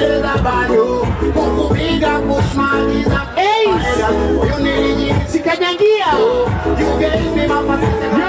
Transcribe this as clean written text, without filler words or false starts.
cheza bado kukupiga kushmaliza. You need me, Sikanyangia. you gave me my